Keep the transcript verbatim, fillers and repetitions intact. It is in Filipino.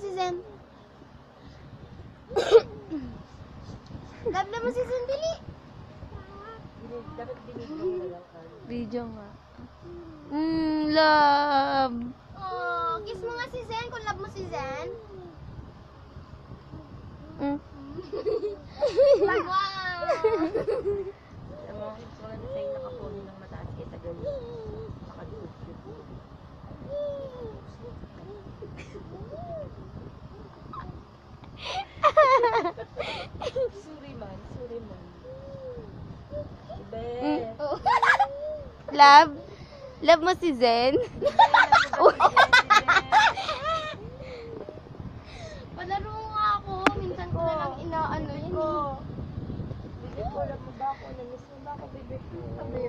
si Zen. Love love mo si Zen, Bili. Dapat binigyan mo lang. Video nga. Mm, love. Oh, kiss mo nga si Zen kung love mo si Zen. Mm. Wow. Ang mga kids ko na sa'yo nakapuno ng mataas kita ganyan. Nakaduot-duot. Sorry man, sorry man. Ibe. Oh. Love? Love mo si Zen? Palaro nga ako. Minsan ko na lang inaano yun. Bibig ko, alam mo ba ako? Namiss mo ba ako, bibig ko?